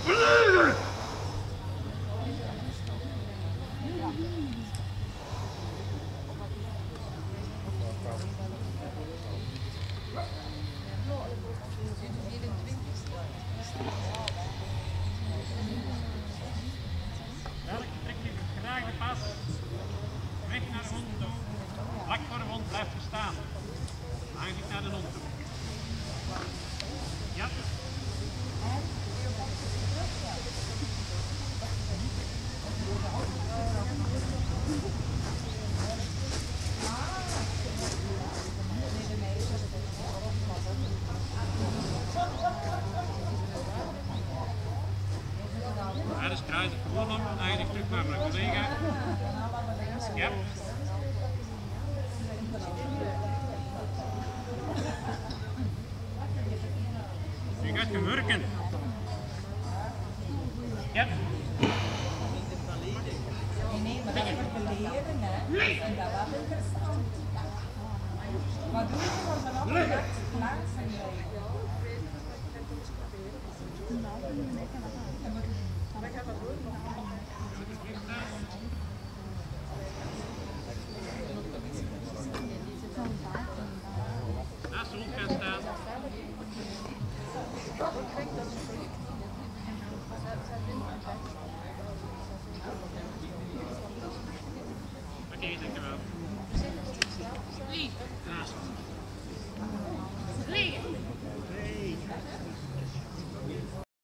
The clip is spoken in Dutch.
Weg naar de hond toe. Vlak voor de hond blijft je staan. Aangezicht naar de hond toe. Ja. Ja, dus draai het gewoon om. Aangezicht terug naar mijn collega. Ja. Je gaat je werken. Ja. Nee, maar dat is voor de leren, hè. En dat was interessant. Wat doe je voor mijn afgelegd plaats en Naast de hond gaan staan. Oké, dankjewel.